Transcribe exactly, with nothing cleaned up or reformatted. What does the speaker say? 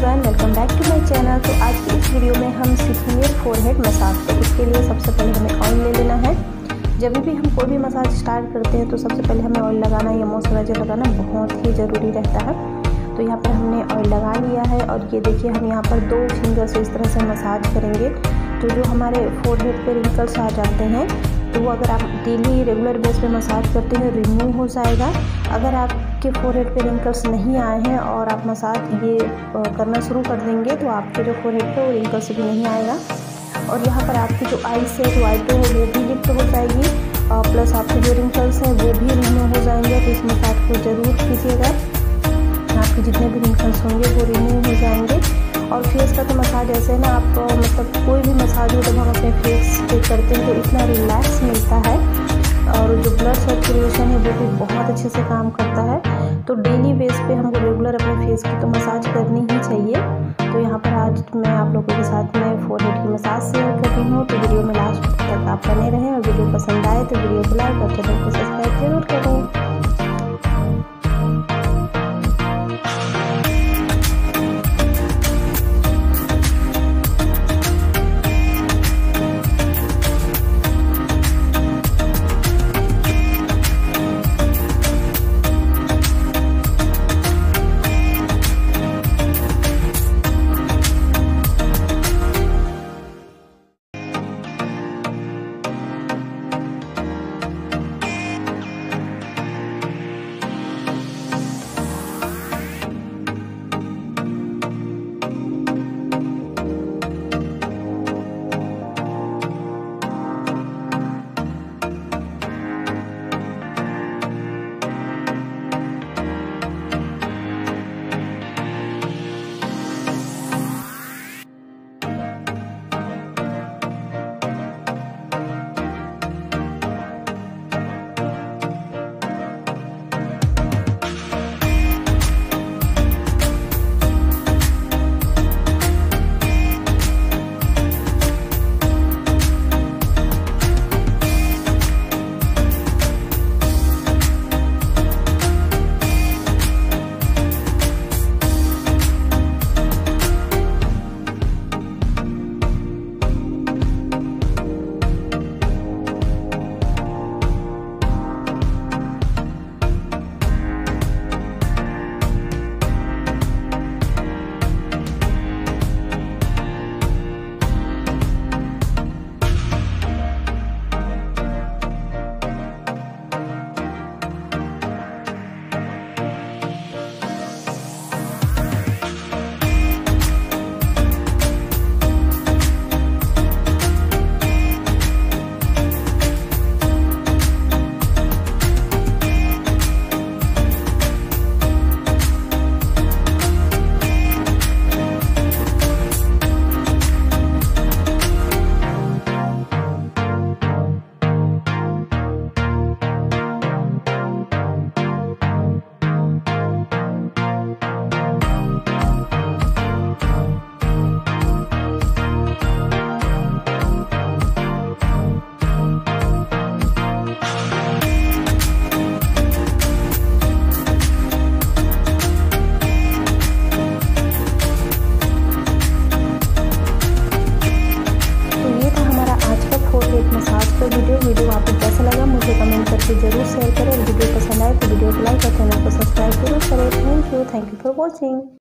Everyone, welcome back to my channel. तो आज की इस वीडियो में हम सीखेंगे फोरहेड मसाज। तो उसके लिए सबसे पहले हमें ऑयल ले लेना है। जब भी हम कोई भी मसाज स्टार्ट करते हैं तो सबसे पहले हमें ऑयल लगाना या मॉइस्चराइजर लगाना बहुत ही ज़रूरी रहता है। तो यहाँ पर हमने ऑयल लगा लिया है और ये देखिए हम यहाँ पर दो फिंगर से इस तरह से मसाज करेंगे। तो जो हमारे फोरहेड पे रिंकल्स आ जाते हैं तो वो अगर आप डेली रेगुलर बेस पे मसाज करते हैं रिमूव हो जाएगा। अगर आपके फोरहेड पे रिंकल्स नहीं आए हैं और आप मसाज ये करना शुरू कर देंगे तो आपके जो फोरहेड पे वो रिंकल्स भी नहीं आएगा। और यहाँ पर आपकी जो आईज है, जो आईब्रो है वो भी लिफ्ट हो जाएगी और प्लस आपके जो रिंकल्स हैं वो भी रिमूव हो जाएंगे। तो इस मसाज को ज़रूर कीजिएगा, आपके जितने भी रिंकल्स होंगे वो रिमूव हो जाएंगे। और फेस का तो मसाज ऐसे है ना, आप मतलब कोई भी मसाज हो जब हम अपने फेस पे करते हैं तो इतना रिलैक्स मिलता है और जो ब्लड सर्कुलेशन है वो भी बहुत अच्छे से काम करता है। तो डेली बेस पे हमको रेगुलर अपने फेस की तो मसाज करनी ही चाहिए। तो यहाँ पर आज मैं आप लोगों के साथ में फोरहेड की मसाज शेयर कर रही हूँ। तो वीडियो में लास्ट तक आप बने रहें और वीडियो पसंद आए तो वीडियो को लाइक और चैनल को सब्सक्राइब जरूर करें। वीडियो वीडियो आपको कैसा लगा मुझे कमेंट करके जरूर शेयर करें। वीडियो पसंद आए तो वीडियो को लाइक और चैनल को सब्सक्राइब जरूर करें। Thank you thank you for watching.